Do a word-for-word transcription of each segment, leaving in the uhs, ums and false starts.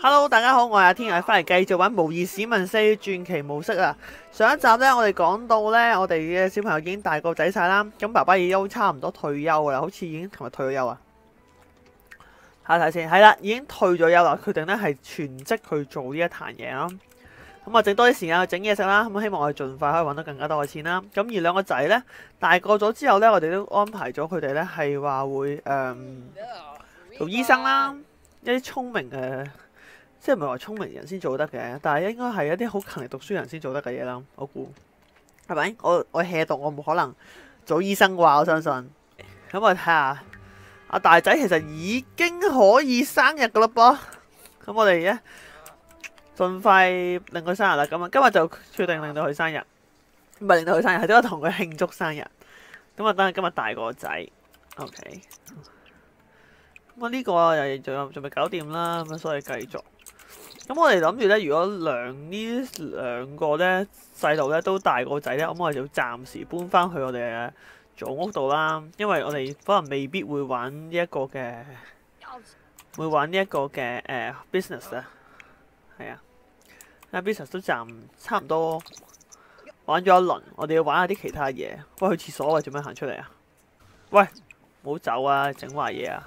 Hello， 大家好，我係阿天，又翻嚟繼續玩模擬市民四傳奇模式啊！上一集呢，我哋講到呢，我哋嘅小朋友已經大個仔晒啦，咁爸爸已經差唔多退休啦，好似已經琴日退咗休啊！睇睇先，係啦，已經退咗休啦，決定呢係全職去做呢一壇嘢啦。咁啊，整多啲時間去整嘢食啦，咁希望我哋盡快可以揾到更加多嘅錢啦。咁而兩個仔呢，大個咗之後呢，我哋都安排咗佢哋呢係話會誒、嗯、做醫生啦，一啲聰明嘅。即係唔係話聰明人先做得嘅，但係應該係一啲好勤力讀書人先做得嘅嘢啦。我估係咪？我我 hea 讀，我冇可能做醫生啩，我相信。咁我睇下阿大仔其實已經可以生日噶啦噃。咁我哋咧盡快令佢生日啦。咁啊，今日就決定令到佢生日，唔係令到佢生日，係都係同佢慶祝生日。咁啊，等佢今日大個仔。OK。咁啊，呢個又仲有仲未搞掂啦，咁所以繼續。咁我哋諗住咧，如果兩呢兩個咧細路咧都大個仔咧，咁我哋就暫時搬翻去我哋嘅祖屋度啦。因為我哋可能未必會玩呢一個嘅，會玩呢一個嘅誒、呃、business 啊，係啊，因為 business 都暫差唔多玩咗一輪，我哋要玩下啲其他嘢。喂，去廁所啊，做咩行出嚟啊？喂，唔好走啊，整壞嘢啊！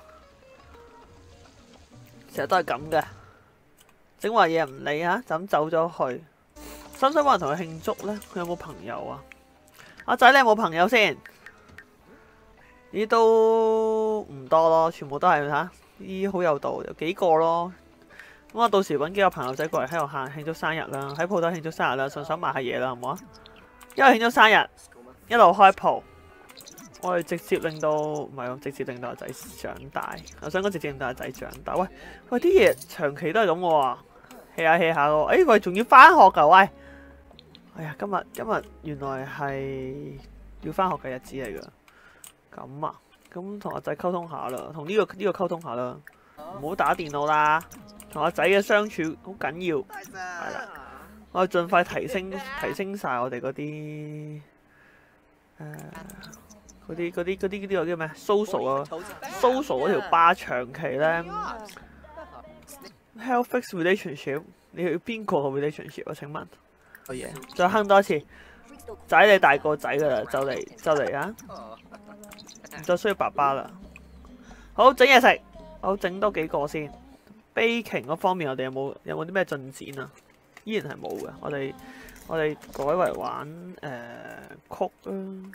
成日都係咁嘅。整壞嘢唔理啊，就咁走咗去。使唔使揾人同佢慶祝呢？佢有冇朋友啊？阿仔，你有冇朋友先？呢都唔多咯，全部都係嚇，呢好有道，有幾個咯。咁我到時揾幾個朋友仔過嚟喺度行慶祝生日啦，喺鋪頭慶祝生日啦，順手買下嘢啦，好唔好啊？一路慶祝生日，一路開鋪。我哋直接令到唔係喎，直接令到阿仔長大。我想講直接令到阿仔長大。喂喂，啲嘢長期都係咁喎，hea 下 hea 下喎。哎喂，仲要翻學㗎喂！哎呀，今日今日原來係要翻學嘅日子嚟㗎。咁啊，咁同阿仔溝通下啦，同呢、呢個呢、呢個溝通下啦。唔好打電腦啦，同阿仔嘅相處好緊要。係啦，我哋盡快提升提升晒我哋嗰啲誒。嗰啲嗰啲嗰啲嗰啲叫咩 ？social 啊 ，social 嗰條巴長期咧 ，health fix relationship， 你要邊個嘅 relationship 啊？請問，好嘢，再哼多一次，仔你大個仔噶啦，就嚟就嚟啊！唔再需要爸爸啦。好，整嘢食，好整多幾個先。baking 嗰方面我哋有冇有冇啲咩進展啊？依然係冇嘅，我哋我哋改為玩誒曲啊。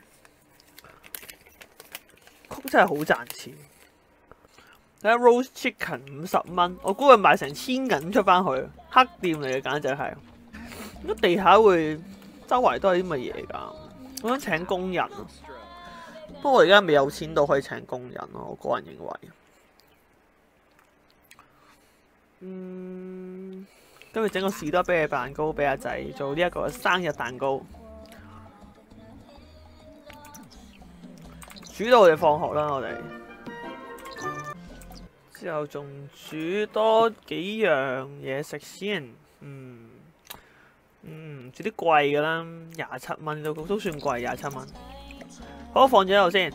曲真係好賺錢，睇下 roast chicken 五十蚊，我估佢賣成千銀出翻去，黑店嚟嘅簡直係。咁地下會周圍都係啲乜嘢㗎？我想請工人，不過我而家未有錢到可以請工人咯，我個人認為。嗯，跟住整個士多啤梨蛋糕俾阿仔做呢一個生日蛋糕。煮到我哋放學啦，我哋之後仲煮多幾樣嘢食先，嗯嗯，煮啲貴嘅啦，廿七蚊都都算貴，廿七蚊。好，放住喺度先。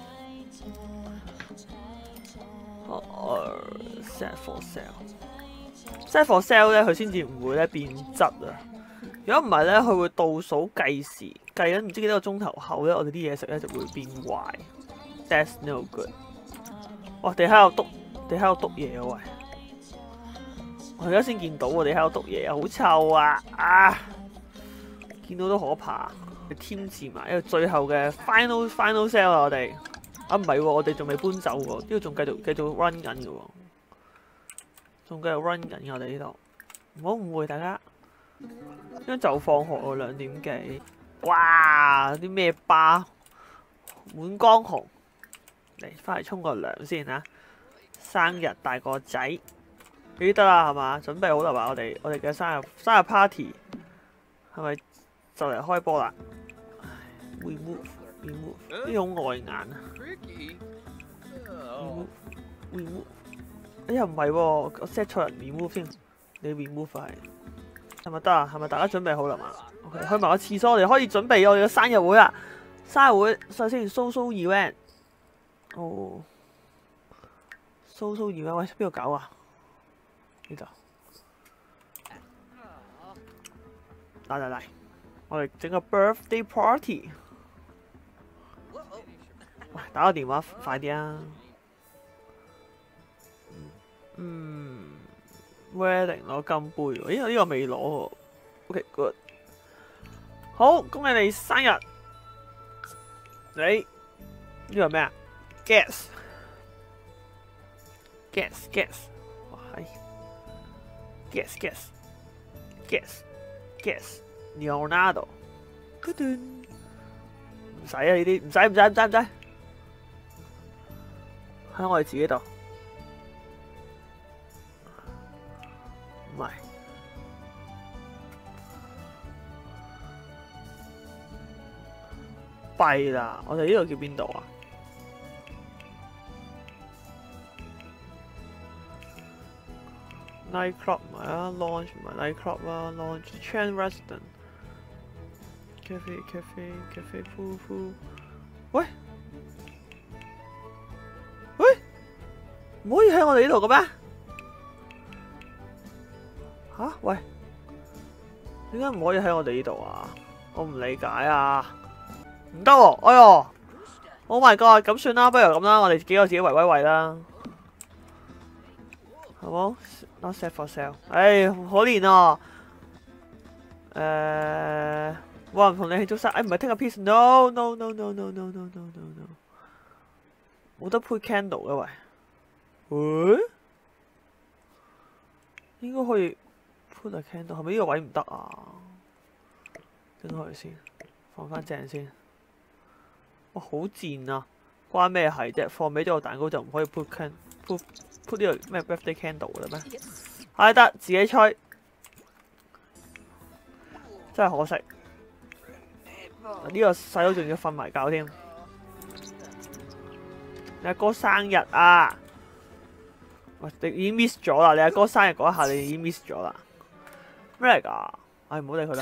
哦 ，set for sale，set for sale 咧，佢先至唔會咧變質啊。如果唔係咧，佢會倒數計時，計緊唔知幾多個鐘頭後咧，我哋啲嘢食咧就會變壞。That's no good。哇！地下有篤，地下有篤嘢啊喂！我而家先見到喎，地下有篤嘢啊，好臭啊！啊！見到都可怕。你添置埋一個最後嘅 final final sale 啊！我哋啊唔係喎，我哋仲未搬走喎，呢度仲繼續繼續 run 緊嘅喎，仲繼續 run 緊嘅我哋呢度。唔好誤會大家，因為就放學喎，兩點幾。哇！啲咩巴滿江紅。嚟，翻嚟沖個涼先嚇！生日大個仔，記得啦係嘛？準備好啦嘛？我哋我哋嘅生日生日 party 係咪就嚟開波啦 ？remove remove 呢好礙眼啊 ！remove remove 哎呀唔係喎，我 set 錯人 remove 先，你 remove 係係咪得啊？係咪大家準備好啦嘛 ？OK， 去埋個廁所，我哋可以準備我哋嘅生日會啦！生日會首先 social event。哦 ，social event 喂，邊度搞啊？呢度嚟嚟嚟，我哋整個 birthday party。喂，打個電話快啲啊！嗯 ，wedding 攞金杯喎，咦？呢個未攞喎。OK good。好，恭喜你生日！你呢個係咩啊 ？Guess。Guess guess。哇係。Guess guess。Guess guess。Leonardo。嘟嘟。唔使啊呢啲，唔使唔使唔使唔使。喺我哋自己度。唔係。弊啦！我哋呢度叫邊度啊 ？Night club 唔係啊 ，launch 唔係 night club 啦 ，launch Chan Resident cafe cafe cafe pool pool。喂喂，唔可以喺我哋呢度嘅咩？吓？喂，點解唔可以喺我哋呢度啊？我唔理解啊！唔得喎！哎呦 ，Oh my god！ 咁算啦，不如咁啦，我哋幾個自己圍威喂啦，好冇 ？Not set for sale。唉，可憐啊！誒，冇人同你慶祝生，誒唔係 take a piece。No no no no no no no no no。冇得 put candle 嘅喂。誒？應該可以 put a candle，係咪呢個位唔得啊？整開先，放翻正先。哇，好賤啊！關咩係啫？放俾咗個蛋糕就唔可以 put can put put 呢個咩 birthday candle 嘅咩？係得自己吹，真係可惜。呢、這個細佬仲要瞓埋覺添。你阿哥生日啊！喂，你已經 miss 咗啦！你阿哥生日嗰一下，你已經 miss 咗啦。咩嚟㗎？唉，唔好理佢啦。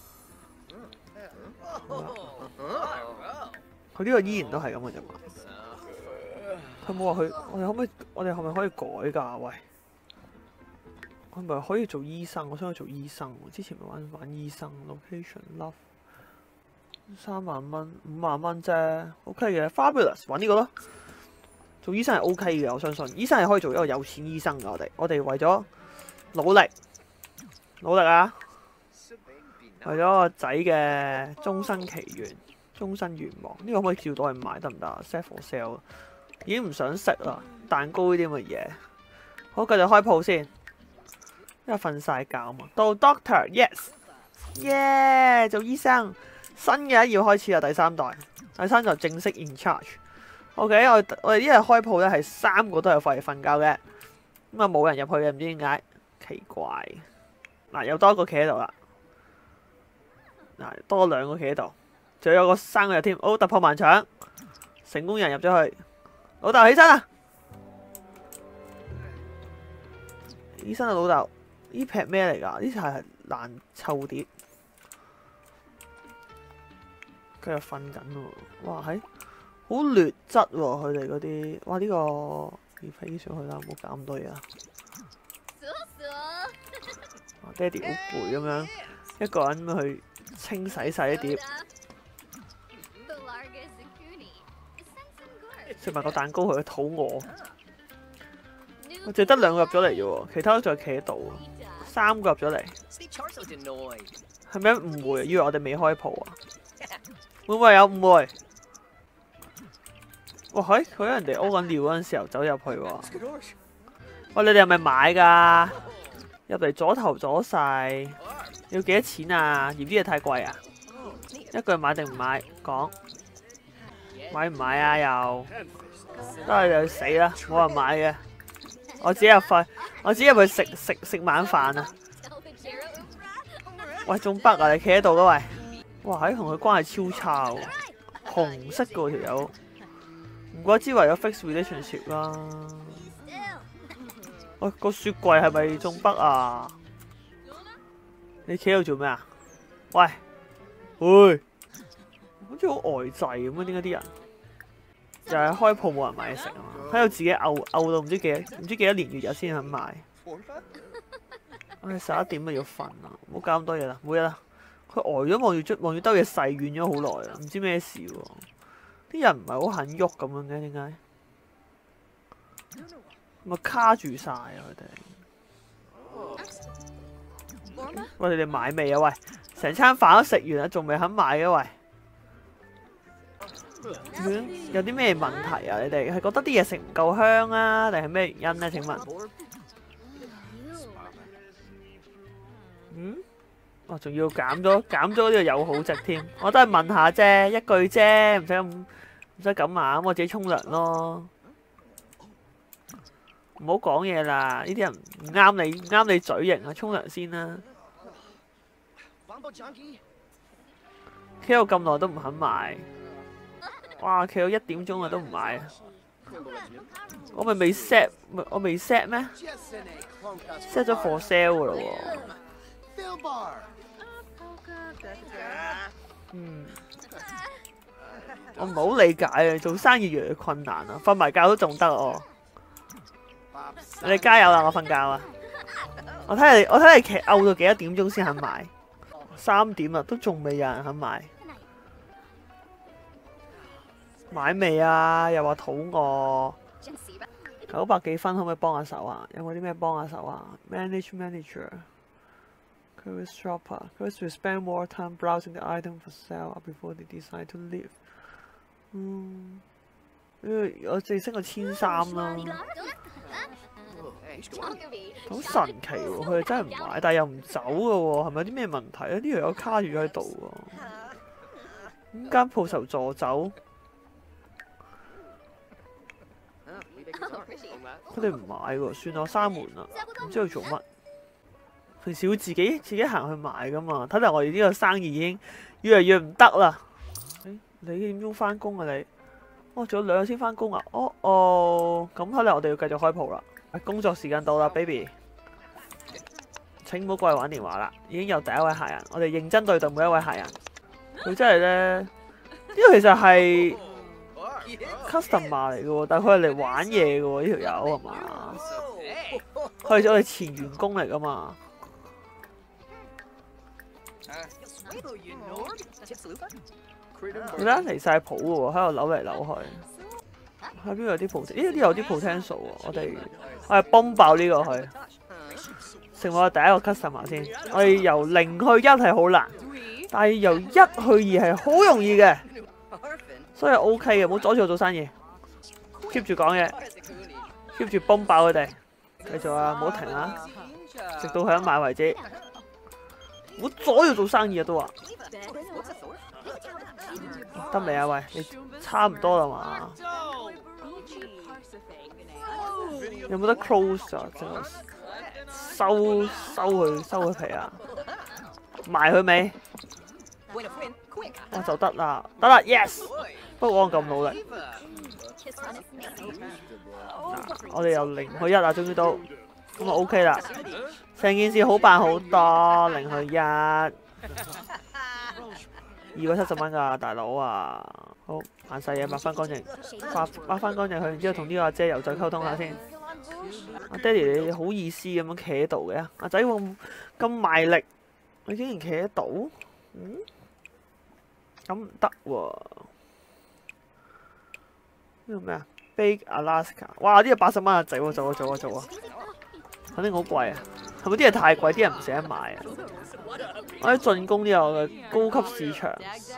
佢呢個依然都係咁嘅啫嘛。佢冇話佢，我哋可唔可以？我哋係咪可以改㗎？喂，我係咪可以做醫生？我想去做醫生。之前咪玩玩醫生 ，location love 三萬蚊、五萬蚊啫 ，OK 嘅 ，fabulous 玩呢個咯。做醫生係 OK 嘅，我相信醫生係可以做一個有錢醫生㗎。我哋我哋為咗努力努力啊！為咗個仔嘅終身祈願、終身願望，呢、這個可唔可以照到去賣得唔得啊 ？Set for sale， 已經唔想食啦，蛋糕呢啲咁嘅嘢。好，繼續開鋪先，因為瞓晒覺啊嘛。到 Doctor，yes， 耶、yeah， 做醫生，新嘅一頁開始啦，第三代，第三代正式 in charge。OK， 我我哋呢日開鋪咧係三個都係費瞓覺嘅，咁啊冇人入去嘅，唔知點解，奇怪。嗱，又多一個企喺度啦。嗱，多兩個企喺度，仲有個生日添，好突破盲腸，成功人入咗去。老豆起身啊！醫生啊，老豆，呢劈咩嚟㗎？呢係爛臭碟，佢又瞓緊喎。哇，係好劣質喎，佢哋嗰啲。哇，呢、這個要飛上去啦，唔好搞咁多嘢啦。爹哋好攰咁樣，一個人去清洗晒啲碟，食埋個蛋糕，佢肚餓。我淨係得兩個入咗嚟啫喎，其他都仲企喺度，三個入咗嚟。係咪誤會？以為我哋未開鋪啊？會唔會有誤會？哇！佢佢喺人哋屙緊尿嗰陣時候走入去喎。喂，你哋係咪買㗎？入嚟左頭左勢，要幾多錢啊？嫌啲嘢太貴啊？一句買定唔買？講買唔買啊？又都係就死啦！冇人買嘅，我自己入去，我自己入去食食食晚飯啊！喂，仲北啊？你企喺度嘅喂！哇，喺同佢關係超差喎，紅色嗰條友，唔怪之為咗 fix relationship 啦。喂，個雪櫃係咪中北啊？你企喺度做咩啊？喂，喂，好似好呆滯咁啊！點解啲人就係開鋪冇人買嘢食啊嘛？喺度自己嘔嘔到唔知幾唔知幾多年月日先肯買。唉，十一點啊要瞓啦，唔好搞咁多嘢啦，冇嘢啦， 佢呆咗望住望住兜嘢細遠咗好耐啊，唔知咩事喎。啲人唔係好肯喐咁樣嘅，點解？咪卡住晒啊！佢哋。喂，你哋買未啊？喂，成餐飯都食完啦，仲未肯買嘅喂？有啲咩問題啊？你哋係覺得啲嘢食唔夠香啊，定係咩原因咧？請問？嗯？哦，仲要減咗減咗呢個友好值添，我都係問下啫，一句啫，唔使咁唔使咁啊，咁我自己沖涼咯。唔好講嘢啦，呢啲人唔啱你唔啱你嘴型啊，沖涼先啦。企到咁耐都唔肯買，哇！企到一點鐘啊都唔買啊！我咪未 set， 我未 set 咩 ？set 咗 for sale 噶咯喎。嗯，我唔係好理解啊，做生意越嚟越困難啊，瞓埋覺都仲得哦。你哋加油啦，我瞓覺啊！我睇你，我睇你企漚到幾多點鐘先肯買？三點啦，都仲未有人肯買。買未啊？又話肚餓。九百幾分，可唔可以幫下手啊？有冇啲咩幫下手啊 ？Manage manager。Curious shopper. Curious will spend more time browsing the item for sale before they decide to leave. 嗯，我淨升個千三啦，好神奇喎！佢哋真係唔買，但係又唔走嘅喎，係咪有啲咩問題咧？呢條友卡住喺度喎，咁間鋪頭助走，佢哋唔買喎，算啦，我閂門啦，唔知佢做乜。平時會自己自己行去買噶嘛？睇嚟我哋呢個生意已經越嚟越唔得啦。誒，你幾點鐘翻工啊你？哦，仲有兩日先翻工啊？哦哦，咁睇嚟我哋要繼續開鋪啦。工作時間到啦 ，baby。請唔好過嚟玩電話啦，已經有第一位客人，我哋認真對待每一位客人。佢真係咧，呢個其實係 customer 嚟嘅喎，但係佢係嚟玩嘢嘅喎，呢條友係嘛？佢係我哋前員工嚟噶嘛？佢咧離晒譜嘅喎，喺度扭嚟扭去。喺邊度有啲 pot？ 呢啲有啲 potential 喎，我哋我係崩爆呢個去，成為我第一個 customer 先。我哋由零去一係好難，但係由一去二係好容易嘅，所以 OK 嘅，唔好阻住我做生意。keep 住講嘢 ，keep 住崩爆佢哋，繼續啊，唔好停啊，直到佢一買為止。唔好阻住做生意啊，都話。得未啊？喂，你差唔多啦嘛？有冇得 close 啊？即係收收佢收佢皮啊？賣佢未？我就得啦，得啦 ，yes。不過我咁努力，嗱，我哋由零去一啊，終於都咁啊 OK 啦。成件事好辦好多，零去一。二百七十蚊㗎，大佬啊！好，扮晒嘢，抹翻乾淨，抹抹翻乾淨佢，然之後同呢個阿姐又再溝通下先。阿爹哋你好意思咁樣企喺度嘅，阿仔咁咁賣力，你竟然企喺度？嗯？咁唔得喎！呢個咩啊 ？Big Alaska， 哇！呢個八十蚊阿仔喎，做啊做啊做啊！肯定好貴啊！係咪啲嘢太貴，啲人唔捨得買啊？我喺進攻呢個嘅高級市場，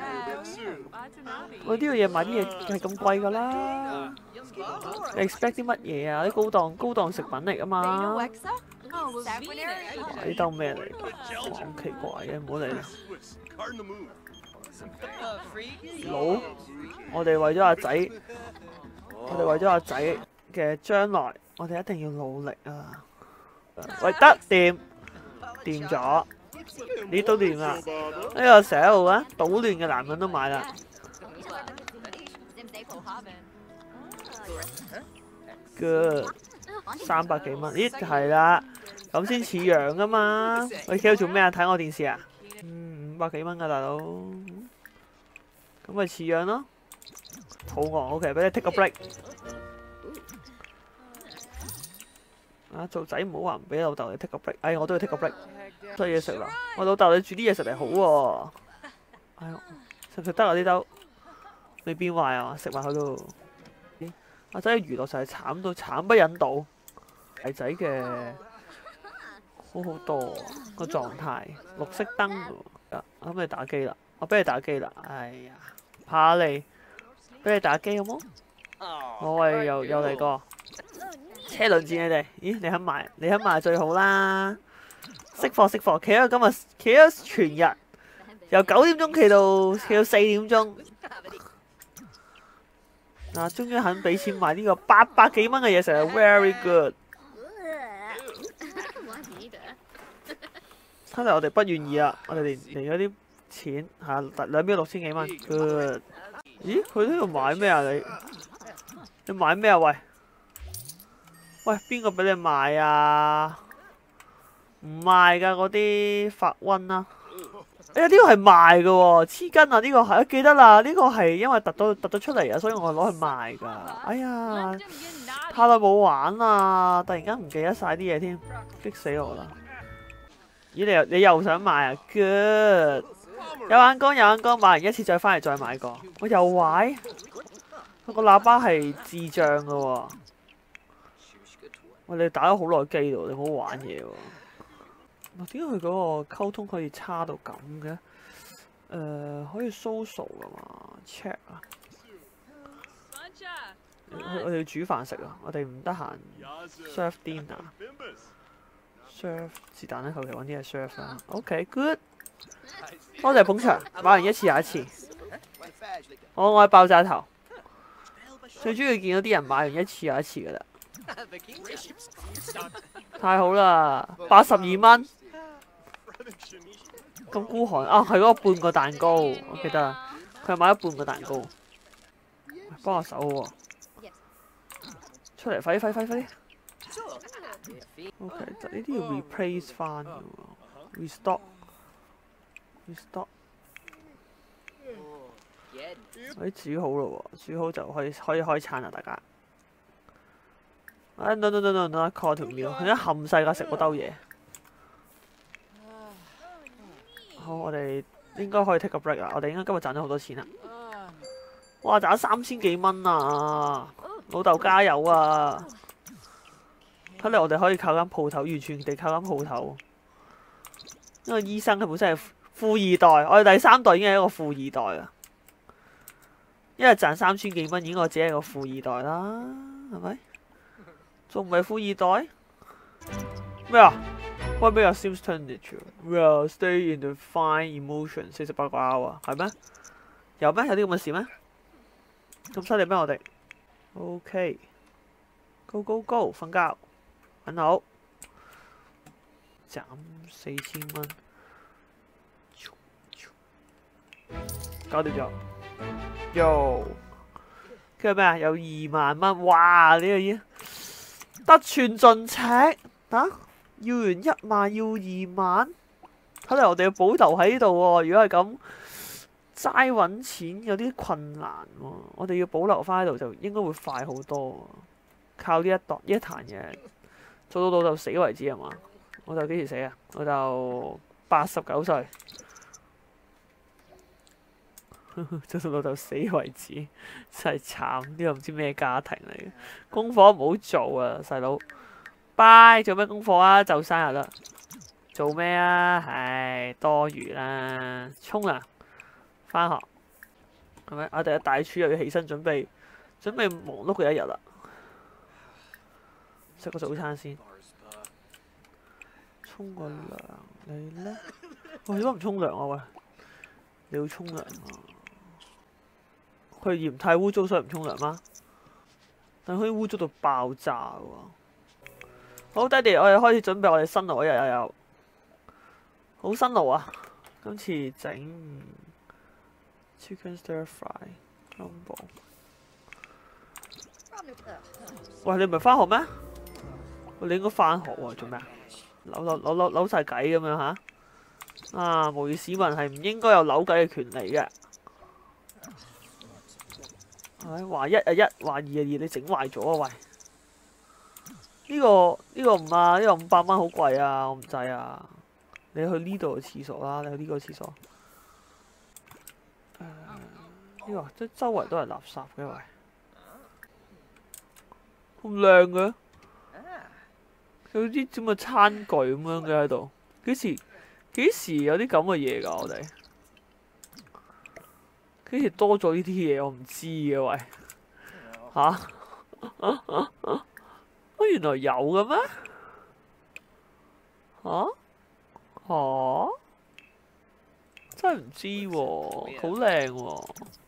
我呢個嘢買啲嘢係咁貴㗎啦。你 expect 啲乜嘢啊？啲高檔高檔食品嚟㗎嘛？哇！呢兜咩嚟㗎？好奇怪嘅，唔好理啦。佬，我哋為咗阿仔，我哋為咗阿仔嘅將來，我哋一定要努力啊！喂，得掂掂咗。呢都亂啦！呢個成日喺度啊，搗亂嘅男人都買啦。Good， 三百幾蚊，咦係啦，咁先似樣噶嘛？你企喺度做咩啊？睇我電視啊？嗯，五百幾蚊噶大佬，咁咪似樣咯。肚餓 ，OK， 俾你 take 個 break。啊，做仔唔好話唔俾老豆你 take 個 break，哎，我都要 take 個 break。 多嘢食啦！我老豆你煮啲嘢食嚟好喎、啊。哎呀，食唔食得啊？呢兜未變壞啊？食埋佢咯。阿仔嘅娛樂就係慘到慘不忍睹。大仔嘅好好多個狀態，綠色燈喎。咁你打機啦，我俾你打機啦。哎呀，怕你，俾你打機好冇？我係又又嚟過車輪戰你哋。咦？你肯買？你肯買最好啦！識貨識貨，企咗今日企咗全日，由九點鐘企到企到四點鐘。嗱，終於肯俾錢買呢個八百幾蚊嘅嘢食，very good。睇嚟我哋不願意啦，我哋連連嗰啲錢嚇兩秒六千幾蚊 ，good。咦？佢呢度買咩啊？你你買咩啊？喂喂，邊個俾你買啊？唔賣㗎嗰啲發瘟啊！哎呀，呢個係賣㗎喎，黐筋啊！呢個係記得啦，呢個係因為突到突咗出嚟啊，所以我攞去賣㗎。哎呀，太耐冇玩啦，突然間唔記得晒啲嘢添，激死我啦！咦，你又你又想買啊 ？Good， 有眼光有眼光，買完一次再翻嚟再買過。我又壞，個喇叭係智障㗎喎。喂，你打咗好耐機喎，你唔好玩嘢喎。點解佢嗰個溝通可以差到咁嘅？誒、呃，可以 social 噶嘛 ？check 啊！我我哋要煮飯食啊！我哋唔得閒 serve dinner，serve 是但啦，求其揾啲嘢 serve 啦。OK，good， 多謝捧場，買完一次又一次。我愛爆炸頭，最中意見到啲人買完一次又一次噶啦。太好啦，八十二蚊。咁孤寒啊！係嗰個半個蛋糕，我記得啦。佢係買咗半個蛋糕，幫下手喎。出嚟，快啲，快啲，快啲！ OK， 就呢啲要 replace 翻嘅喎 ，restock，restock。我啲煮好咯喎，煮好就可以可以開餐啦，大家。啊 no no no no no，call 條苗，佢一冚世界食嗰兜嘢。好，我哋應該可以 take a break 啦。我哋應該今日賺咗好多錢啦。哇，賺咗三千幾蚊啊！老豆加油啊！睇嚟我哋可以靠間鋪頭，完全地靠間鋪頭。因為醫生佢本身係富二代，我哋第三代已經係一個富二代啦。一日賺三千幾蚊，已經我自己係個富二代啦，係咪？仲唔係富二代？咩啊？ What made us seem teenage? Well, stay in the fine emotion 四十八個 hour 係咩？有咩？有啲咁嘅事咩？咁犀利咩？我哋 OK，Go Go Go， 瞓覺，很好，斬四千蚊，搞掂咗。Yo， 跟住咩啊？有二萬蚊，哇！呢、這個已經得寸進尺，啊！要完一萬，要二萬，睇嚟我哋要保留喺呢度喎。如果係咁，齋揾錢有啲困難喎。我哋要保留翻喺度，就應該會快好多。靠呢一度呢一壇嘢做到老豆死為止係嘛？老豆幾時死啊？老豆八十九歲，做到老豆死為止，真係慘。呢個唔知咩家庭嚟嘅，功課唔好做啊，細佬。拜，做咩功課啊？就生日啦，做咩啊？唉，多餘啦，沖涼，翻學，係咪？我哋嘅大廚又要起身準備，準備忙碌嘅一日啦。食個早餐先，沖個涼，你咧？我點解唔沖涼啊？喂，你要沖涼啊？佢嫌太污糟，所以唔沖涼嗎？但係可以污糟到爆炸喎！好，爹哋，我哋開始準備我哋新爐嗰日又有好新爐啊！今次整 chicken stir fry combo。喂，你唔係翻學咩？喂，你應該翻學喎，做咩啊？扭扭扭扭扭晒計咁樣吓？啊，無語市民係唔應該有扭計嘅權利嘅。唉，話一啊一，話二啊二，你整壞咗啊喂！呢、這個呢、這個唔啊，呢、這個五百蚊好貴啊，我唔制啊！ 你去呢度嘅廁所啦，你去呢個廁所。誒、呢個即係周圍都係垃圾嘅喂，咁靚嘅，有啲咁嘅餐具咁樣嘅喺度。幾時幾時有啲咁嘅嘢㗎？我哋幾時多咗呢啲嘢？我唔知嘅喂，吓、啊？啊啊啊！原來有嘅咩？吓、啊？吓、啊？真係唔知喎，好靚喎！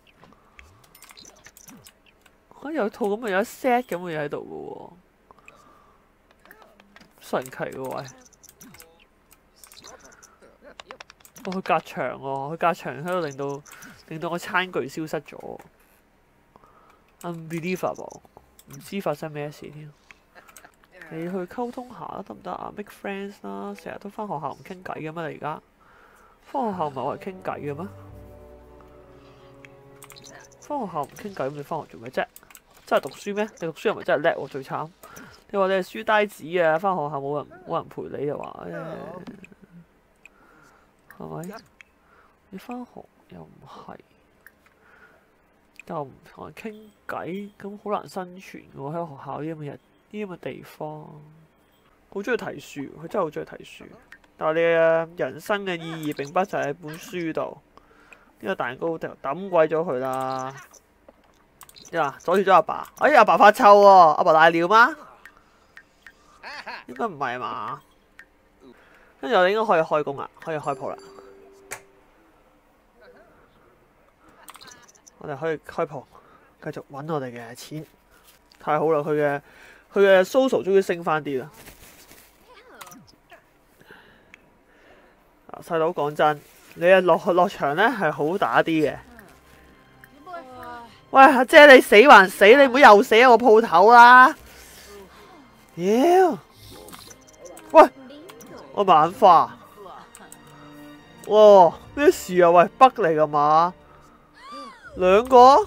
啊，有套咁嘅有一 set 咁嘅嘢喺度嘅喎，神奇嘅喂！哦，佢隔牆喎，佢隔牆喺度令到令到個餐具消失咗 ，unbelievable！ 唔知發生咩事添。你去溝通下啦，得唔得啊 ？Make friends 啦，成日都返學校唔傾偈嘅咩？你而家返學校唔係我嚟傾偈嘅咩？返學校唔傾偈咁，你返學做咩啫？真係讀書咩？你讀書又唔係真係叻喎，最慘。你話你係書呆子啊，返學校冇人冇人陪你就話，係咪？你返學又唔係，又唔同人傾偈，咁好難生存嘅喎。喺學校呢咁嘅日。呢啲咁嘅地方，好中意睇書，佢真係好中意睇書。但係你嘅人生嘅意義並不就喺本書度。呢個蛋糕就抌鬼咗佢啦！呀，阻住咗阿爸。哎呀，阿爸發臭喎！阿爸瀨尿嗎？應該唔係嘛？跟住我哋應該可以開工啦，可以開鋪啦。我哋可以開鋪，繼續揾我哋嘅錢。太好啦！佢嘅佢嘅 social 終於升翻啲啦。細佬講真，你啊落落場咧係好打啲嘅。喂，阿姐你死還死，你唔好又死喺我鋪頭啦！妖，喂，我眼花。哇，咩事啊？喂，北嚟㗎嘛？兩個？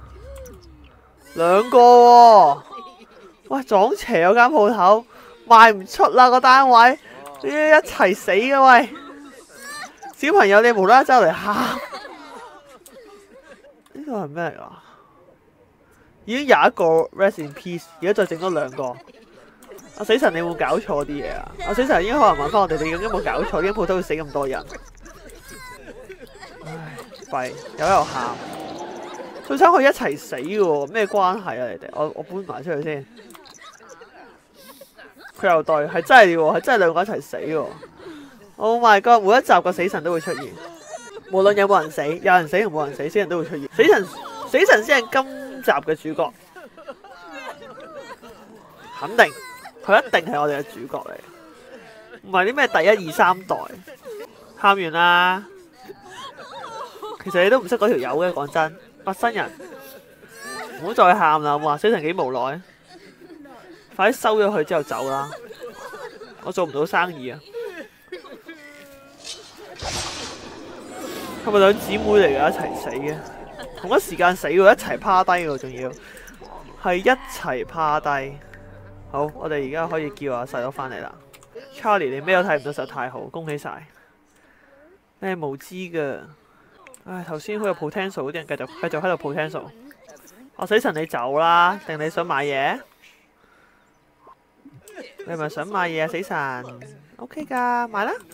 兩個喎，喂，撞邪嗰間鋪頭賣唔出啦個單位，你一齊死嘅喂！小朋友你無啦啦走嚟喊，呢個係咩嚟㗎？已經有一個 rest in peace，而家再整多兩個。阿死神你有冇搞錯啲嘢啊？阿死神已經可能問翻我哋，你有冇搞錯？呢間鋪頭會死咁多人，唉，弊，有又喊。最慘佢一齊死嘅喎，咩關係啊？你哋，我我搬埋出去先。佢又對，係真係喎，係真係兩個一齊死喎。Oh my god！ 每一集個死神都會出現，無論有冇人死，有人死同冇人死，死神都會出現。死神，死神先係今集嘅主角，肯定，佢一定係我哋嘅主角嚟，唔係啲咩第一二三代。喊完啦，其實你都唔識嗰條友嘅，講真。陌生人，唔好再喊啦！好嘛，死神幾無奈，快啲收咗佢之後走啦！我做唔到生意啊！係咪兩姊妹嚟㗎？一齊死嘅，同一時間死喎，一齊趴低喎，仲要係一齊趴低。好，我哋而家可以叫阿細佬翻嚟啦。Charlie， 你咩都睇唔到，實在太好，恭喜晒！你係無知㗎。唉，頭先好有 potential 嗰啲人繼續繼續喺度 potential。我死神你走啦，定你想買嘢？你係咪想買嘢啊，死神 ？OK 㗎，買啦。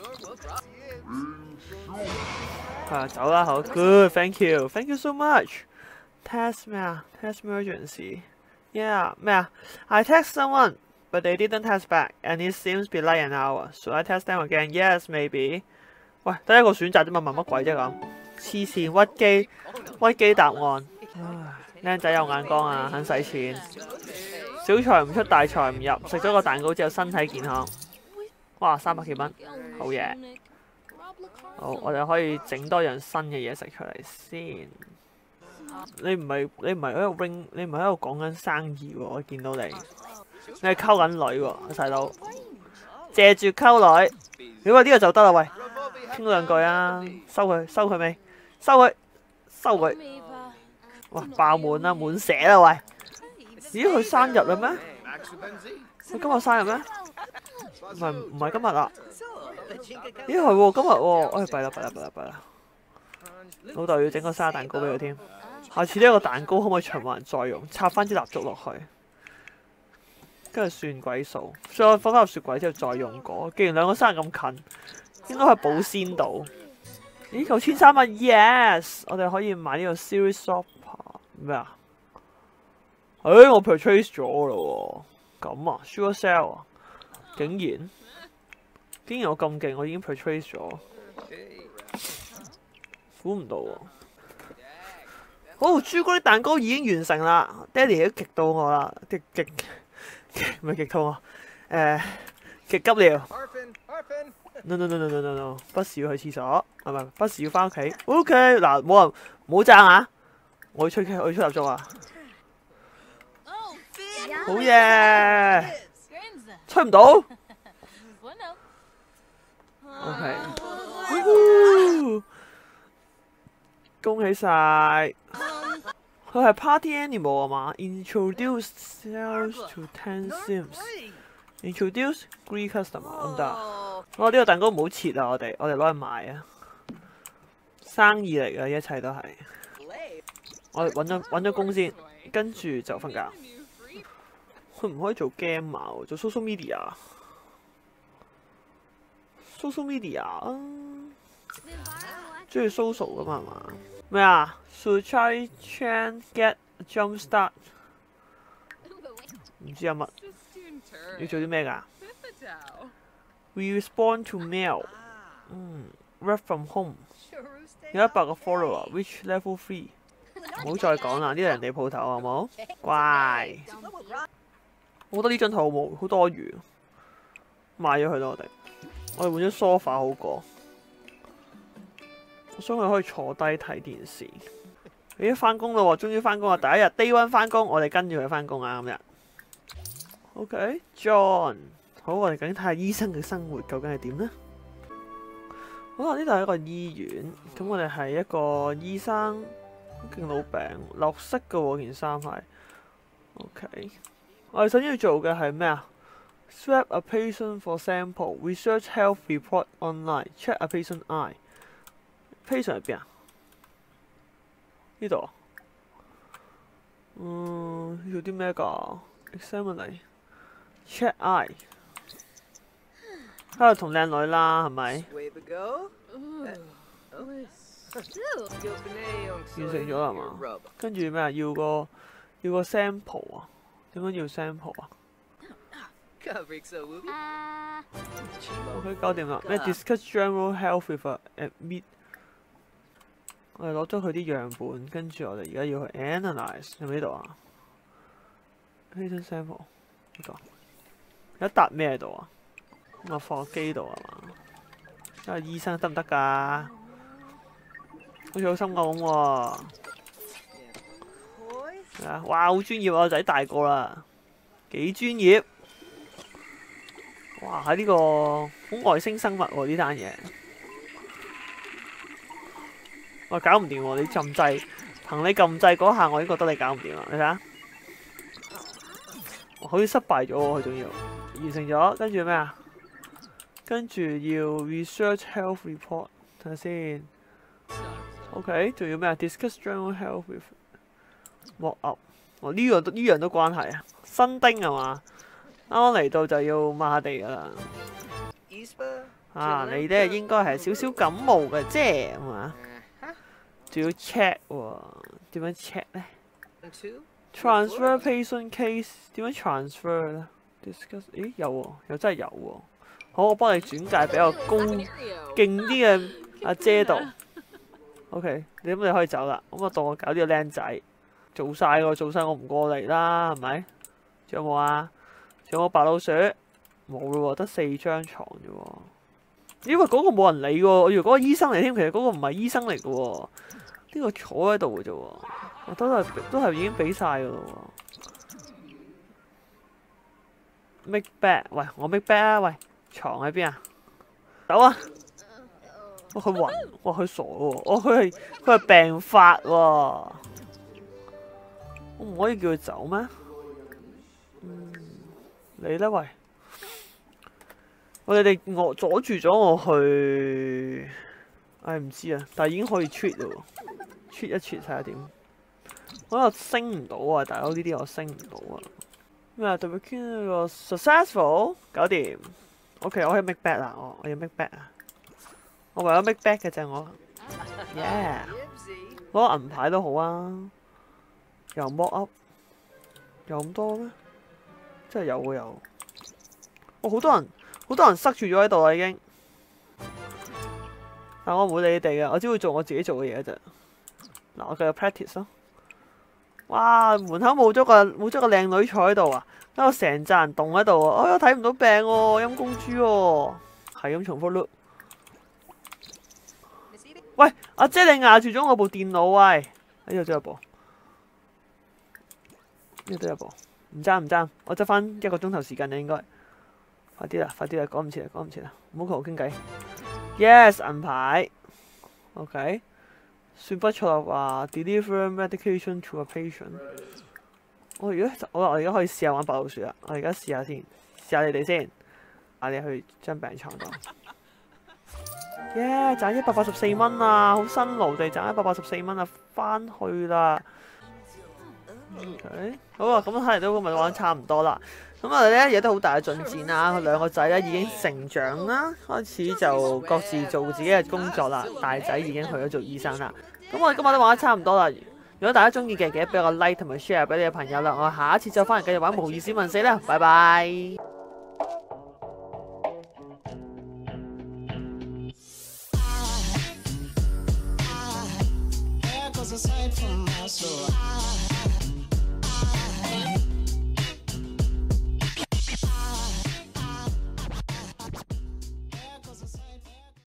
啊，走啦，好 ，good，thank you，thank you so much。Test 咩啊 ？Test emergency。Yeah， 咩啊 ？I text someone, but they didn't text back, and it seems be like an hour. Should I text them again? Yes, maybe。喂，得一個選擇啫嘛，問乜鬼啫咁？黐線屈機屈機答案，唉，靚仔有眼光啊，肯使錢，小財唔出大財唔入，食咗個蛋糕之後身體健康，哇，三百幾蚊，好嘢，好，我哋可以整多樣新嘅嘢食出嚟先。你唔係你唔係喺度 ring， 你唔係喺度講緊生意喎，我見到你，你係溝緊女喎，細佬，借住溝女，如果呢個就得啦，喂，傾兩句啊，收佢收佢未？收佢，收佢，哇！爆滿啦，滿瀉啦，喂！咦，佢生日啦咩？佢今日生日咩？唔係唔係今日啊？ 咦係喎，今日喎，哎弊啦弊啦弊啦弊啦！老豆要整個生日蛋糕俾佢添。下次呢個蛋糕可唔可以循環再用？插翻支蠟燭落去，跟住算鬼數，再放翻入雪櫃之後再用過。既然兩個生日咁近，應該係保鮮到。咦，九千三啊 ！Yes， 我哋可以買呢個 Series Shopper 咩啊？誒，我 purchase 咗啦喎。咁啊 ，Sure Sell 啊，竟然竟然我咁勁，我已經 purchase 咗，估唔到喎。好，朱古力蛋糕已經完成啦，爹哋都極到我啦，極極唔係極到我，誒極急了。no no no no no no no， 不是要去廁所，係咪？不是要翻屋企。OK， 嗱，冇人唔好爭啊！我要吹我要吹蠟燭啊！好嘢，吹唔到。OK， 恭喜晒！佢係 Party Animal 啊嘛 ？Introduce sales to ten sims。Introduce Greek customer 唔得。我呢個蛋糕唔好切啊！我哋我哋攞去賣啊！生意嚟嘅，一切都係。我哋揾咗揾咗工先，跟住就瞓覺。佢唔可以做 game 啊，做 social media。social media 啊，中意 social 噶嘛係嘛？咩啊 ？Should Charlie Chan get a jump start？ 唔知有乜？要做啲咩㗎 ？We respond to mail。嗯 ，work from home。有一百個 follower，which level three？ 唔好再講啦，呢度人哋鋪頭好冇？乖。我覺得呢張台好冇，好多餘，賣咗佢咯我哋。我哋換咗 sofa 好過。我想佢可以坐低睇電視。咦，翻工啦喎！終於翻工啦！第一日 day one 翻工，我哋跟住佢翻工啊！今日。OK，John， 好，我哋究竟睇下醫生嘅生活究竟係點呢？好啦，呢度係一個醫院，咁我哋係一個醫生，勁老餅，綠色嘅喎件衫係。OK， 我哋首先要做嘅係咩啊 ？Swab a patient for sample, research health report online, check a patient eye。patient 喺邊啊？呢度啊？嗯，要做啲咩㗎 ？Examine check eye。喺度同靚女啦，係咪？完成咗啦嘛？跟住咩啊？要個要個 sample 啊？點解要 sample 啊 ？OK， 搞掂啦。咩 discuss general health with a admit。我哋攞咗佢啲樣本，跟住我哋而家要去 analyze， 喺咪呢度啊 ？patient sample 呢個有一笪咩喺度啊？咁啊放機度啊嘛？因為醫生得唔得㗎？好似好心咁喎。啊！哇，好專業啊！我仔大個啦，幾專業。哇！喺呢個好外星生物喎呢單嘢。我搞唔掂喎！你撳掣，憑你撳掣嗰下，我已經覺得你搞唔掂啦。你睇下，好似失敗咗喎，佢仲要完成咗，跟住咩啊？跟住要 research health report， 睇下先。OK， 仲要咩啊 ？discuss general health with mock up。哦，呢樣呢樣都關係啊！新丁係嘛？啱啱嚟到就要抹下地噶啦。啊，你咧應該係少少感冒嘅啫，係嘛？仲要 check 喎，點樣 check 咧 ？Transfer patient case 點樣 transfer 咧 ？Discuss， 咦有喎，又真係有喎。好，我幫你轉介比較高勁啲嘅阿姐度。OK， 你咁你可以走啦。咁啊，到我搞呢個僆仔，做晒喎，做晒我唔過嚟啦，係咪？仲有冇啊？仲有冇白老鼠？冇咯喎，得四張床啫喎。因為嗰個冇人理喎，我以為嗰個醫生嚟添，其實嗰個唔係醫生嚟嘅喎。呢個坐喺度嘅啫喎，我都係都係已經俾晒嘅咯喎。Make bed， 喂，我 make bed 啊，喂，床喺邊啊？走啊！哇，佢暈，哇，佢傻喎，哦，佢係佢係病發喎，我唔可以叫佢走咩？嗯，你咧喂？ 我哋哋我阻住咗我去，唉唔知啊，但係已經可以 treat 嘞喎 ，treat 一 treat 睇下點。我又升唔到啊，大佬呢啲我升唔到啊。咩啊？對面圈個 successful 搞掂。OK， 我可以 make back 啦，我我要 make back 啊。我為咗 make back 嘅啫，我。Yeah， 攞個銀牌都好啊。又 mock up， 有咁多咩？真係有喎有。哦，好多人，好多人塞住咗喺度啦已經。但我唔會理你哋嘅，我只會做我自己做嘅嘢啫。嗱，我繼續 practice 咯。哇！門口冇咗個冇咗個靚女坐喺度啊！因為成扎人棟喺度啊！哎呀，睇唔到病喎，陰公豬喎，係咁重複 loop。喂，阿姐你壓住咗我部電腦喂！呢度都有部，呢度都有部，唔爭唔爭，我執翻一個鐘頭時間啦應該。快啲啦，快啲啦，講唔切啦，講唔切啦，唔好同我傾偈。Yes， 銀牌。OK， 算不錯話 deliver medication to a patient。我而家我我而家可以試下玩白老鼠啦，我而家試下先，試下你哋先，嗌你去張病床度。耶！賺一百八十四蚊啊，好辛勞地賺一百八十四蚊啊，翻去啦。OK， 好啊，咁睇嚟都今日玩差唔多啦。咁我哋咧亦都好大嘅進展啦，佢兩個仔咧已經成長啦，開始就各自做自己嘅工作啦。大仔已經去咗做醫生啦。咁我哋今日都玩得差唔多啦。如果大家中意嘅，記得俾個 like 同埋 share 俾你嘅朋友啦。我下一次再翻嚟繼續玩模擬市民四啦，拜拜。